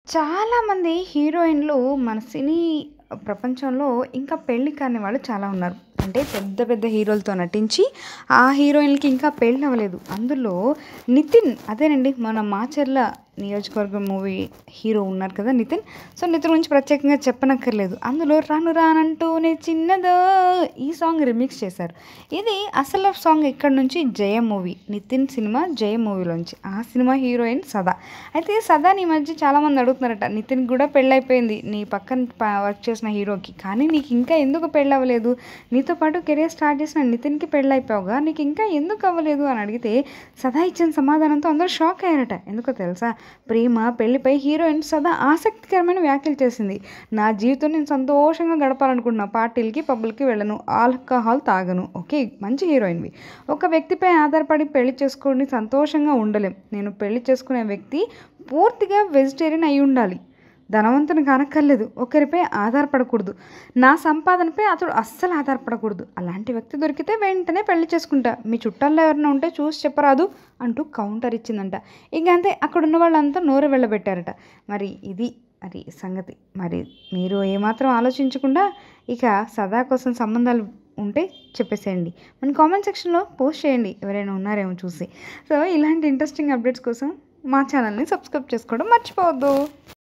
చాలామంది హీరోయిన్‌లు మన సినీ ప్రపంచంలో ఇంకా పెళ్లి కాని వాళ్ళు చాలా ఉన్నారు. అంటే పెద్ద పెద్ద హీరోలతో నటించి, ఆ హీరోయిన్‌లకి ఇంకా పెళ్ళవ్వలేదు. అందులో నితిన్ అదేనండి మన మాచర్ల నియోజకవర్గం మూవీ హీరో ఉన్నారు కదా నితిన్. సో, నితిన్ గురించి ప్రత్యేకంగా చెప్పనక్కర్లేదు. అందులో 'రాను రానంటూనే చిన్నదో' ఈ సాంగ్ రీమిక్స్ చేశారు. ఇది అసలు సాంగ్ ఎక్కడి నుంచి 'జయం' మూవీ. నితిన్ సినిమా 'జయం' మూవీలోంచి. ఆ సినిమా హీరోయిన్ సదా. అయితే సదాని ఈ మధ్య చాలామంది అడుగుతున్నారట. నితిన్‌కి కూడా పెళ్ళైపోయింది. నీ పక్కన వర్క్ చేసిన హీరోకి. కానీ నీకు ఇంకా ఎందుకు పెళ్ళవ్వలేదు? నీతో పాటు కెరీర్ స్టార్ట్ చేసిన నితిన్‌కి పెళ్ళైపోయావుగా. నీకు ఇంకా ఎందుకు అవ్వలేదు అని అడిగితే సదా ఇచ్చిన సమాధానంతో అందరూ షాక్ అయ్యారట. ఎందుకో తెలుసా? ప్రేమ పెళ్లిపై హీరోయిన్ సదా ఆసక్తికరమైన వ్యాఖ్యలు చేసింది. నా జీవితం నేను సంతోషంగా గడపాలనుకుంటున్నా. పార్టీలకి పబ్బులకి వెళ్ళను. ఆల్కహాల్ తాగను. ఓకే, మంచి హీరోయిన్వి. ఒక వ్యక్తిపై ఆధారపడి పెళ్లి చేసుకొని సంతోషంగా ఉండలేం. నేను పెళ్లి చేసుకునే వ్యక్తి పూర్తిగా వెజిటేరియన్ అయి ఉండాలి. ధనవంతుని కానక్కర్లేదు. ఒకరిపై ఆధారపడకూడదు. నా సంపాదనపై అతడు అస్సలు ఆధారపడకూడదు. అలాంటి వ్యక్తి దొరికితే వెంటనే పెళ్లి చేసుకుంటా. మీ చుట్టాల్లో ఎవరైనా ఉంటే చూసి చెప్పరాదు అంటూ కౌంటర్ ఇచ్చిందంట. ఇక అంతే, అక్కడున్న వాళ్ళంతా నోరు వెళ్ళబెట్టారట. ఇది సంగతి. మరి మీరు ఏమాత్రం ఆలోచించకుండా ఇక సదా కోసం సంబంధాలు ఉంటే చెప్పేసేయండి. మన కామెంట్ సెక్షన్లో పోస్ట్ చేయండి, ఎవరైనా ఉన్నారేమో చూసి. సో, ఇలాంటి ఇంట్రెస్టింగ్ అప్డేట్స్ కోసం మా ఛానల్ని సబ్స్క్రైబ్ చేసుకోవడం మర్చిపోవద్దు.